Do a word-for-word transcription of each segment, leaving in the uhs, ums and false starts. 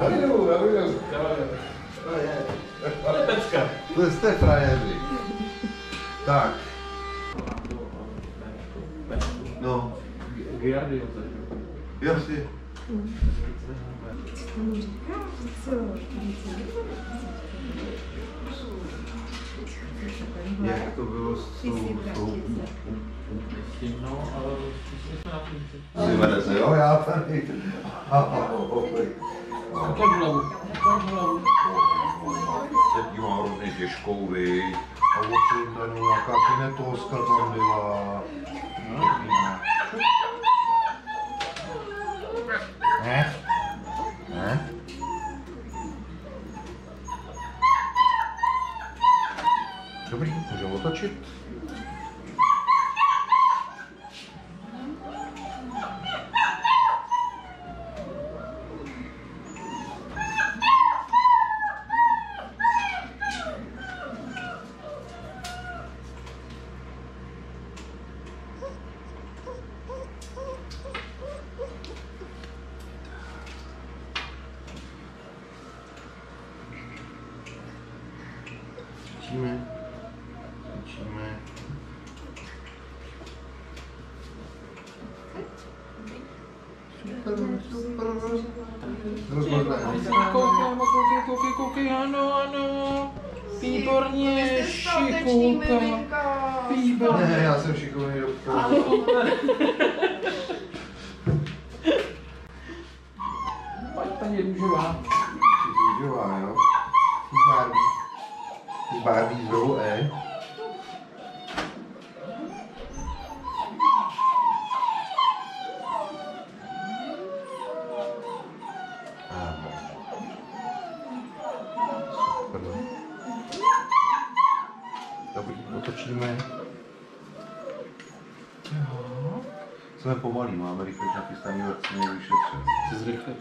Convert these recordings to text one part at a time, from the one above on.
Já vyjdu, já vyjdu. To je pecka. To jste frajeři. Tak. No. Giardio. Jasně. Jak to bylo s tou... No, ale všichni jsme na půlce. Vyvede se, jo? Já tady. Pojď hlavu. Pojď hlavu. Teď má hrozně těžkou, vy. A odsud tady nějaká kinetoska tam byla. Ne? Ne? Dobrý, můžeme otočit. Točíme, točíme. Super, super. Koukej, koukej, koukej, koukej, ano, ano. Výborně, šikulka. Výborně. Ne, já jsem šikovný doktor. Pojď paní růžová. Růžová, jo? Barbie. Barbie znovu E. Super. Dobrý, otočíme. Jo. Jsme pomalí, máme rychle nachystaný vakcíny vyšetřené. Jsi zrychlit.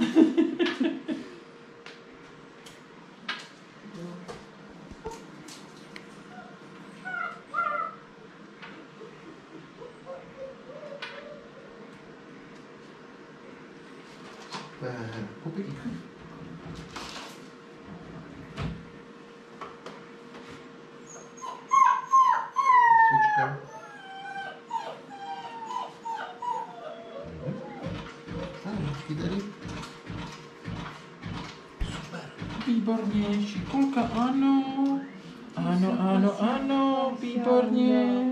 Kupík. Svíčka. Ručky tady. Super. Výborně, šikulka, ano. Ano, ano, ano, výborně.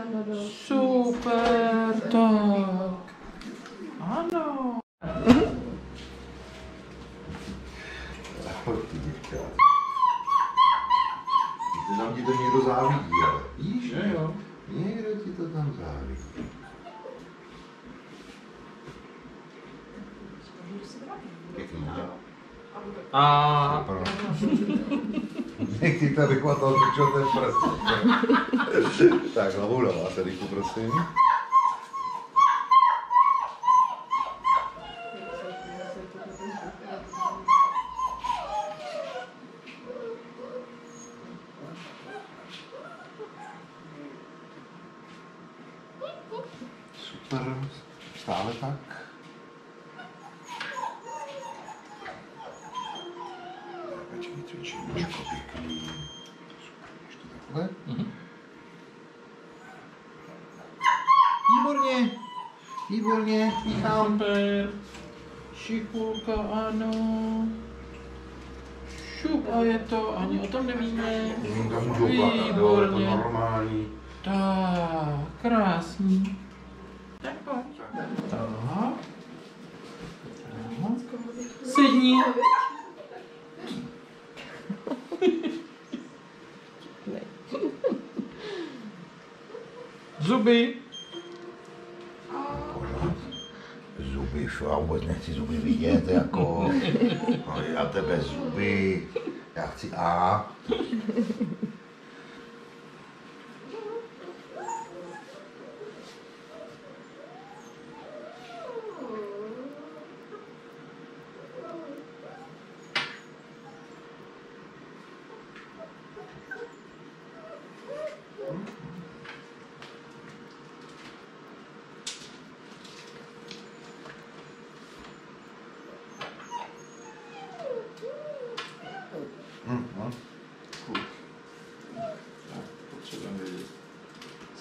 Super, tak. Ano. Ahoj, ty děvča. Ty tam ti to někdo závidí, ale víš? Jo, jo. Někdo ti to tam závidí. Pěkný, ne? A Nech ti to vychvatal, točil ten prst. Tak, hlavou na vás, Eriku, prosím. Super, stále tak. Pečení cvičíčko pěkný. Super, ještě takhle. Mhm. Výborně, výborně, míchám. super. Šikulka, ano. Šup a je to, ani o tom nevíme. Hmm, tam můžou plakat, jo, je to Výborně. normální. Tak, krásný. Tak pojď. Tak. Tak. Sedni. Zuby. Zuby, já vůbec nechci zuby vidět, jako, no, já tebe zuby, já chci A.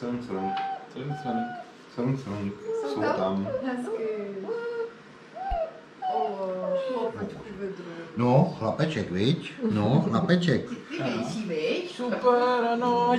Crnc, crnc. Crnc, crnc. Crnc, crnc. Jsou tam. Hezky. O, chlapečku vydru. No, chlapeček, viď? No, chlapeček. Ty nejsi, viď? Super, ano.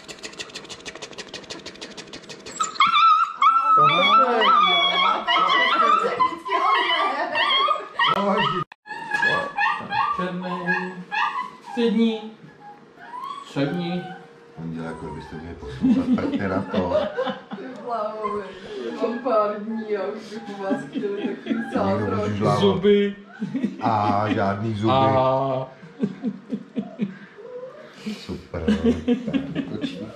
Černý, střední, střední. On dělá, jako byste měli poslouchat, pojďte na to. Ty bláhovi, mám pár dní a už bych u vás chtěli takový zázrak. Zuby. A žádný zuby. A Super. Tak, točíme.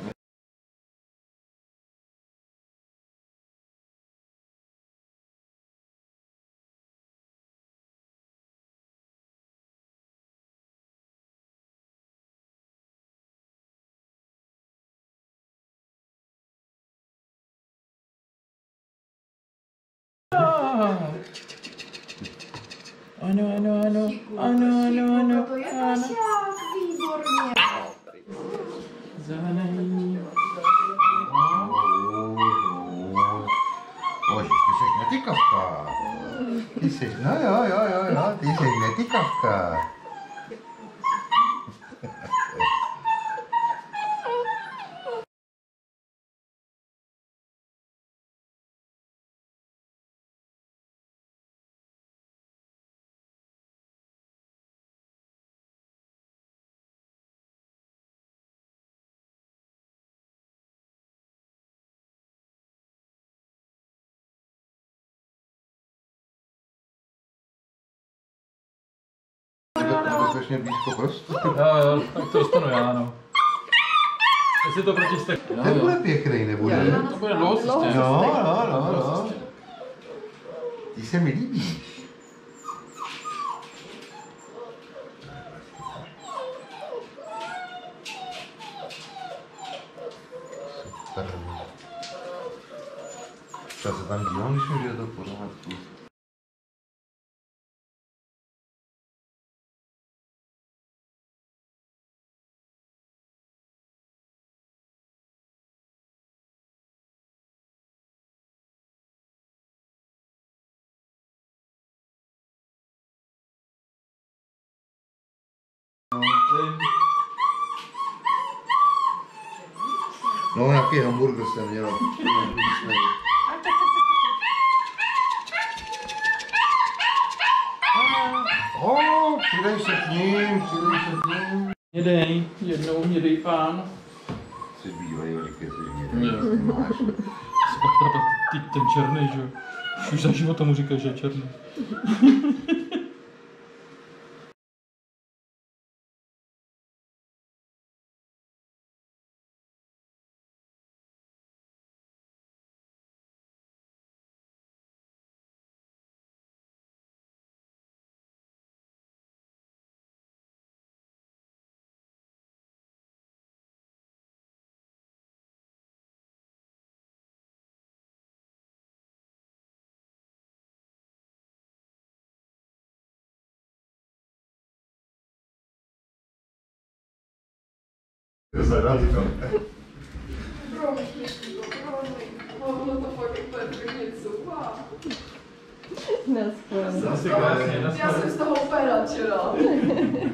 ano, ano, ano, ano, ano, ano, To je ano. pašák, výborně. Zelený. Božiš, ty seš netykavka. Ty seš, no jo, jo, jo, jo, ty seš netykavka. Nebezpečně blízko prostě. Jo, jo, tak to dostanu já, no. Jestli to protistek. Ten bude pěkný, nebude? To bude dlouho systém. No, no, no, no. Ty se mi líbíš. Super. Já se tam dívám, když mi jde to v pořádku. No, nějaký hamburger jsem měl. O, přidej se k ním, přidej se k ním. Hnědej, jednou hnědej pán. Jsi bílej, říkej si, že máš. Pak teda ty, ten černý, že jo. Už za život tomu říkají, že je černý. Zadal to. Mohlo to fakt úplně tvrdit zuba. Zase krásně, Já jsem z toho úplně nadšená.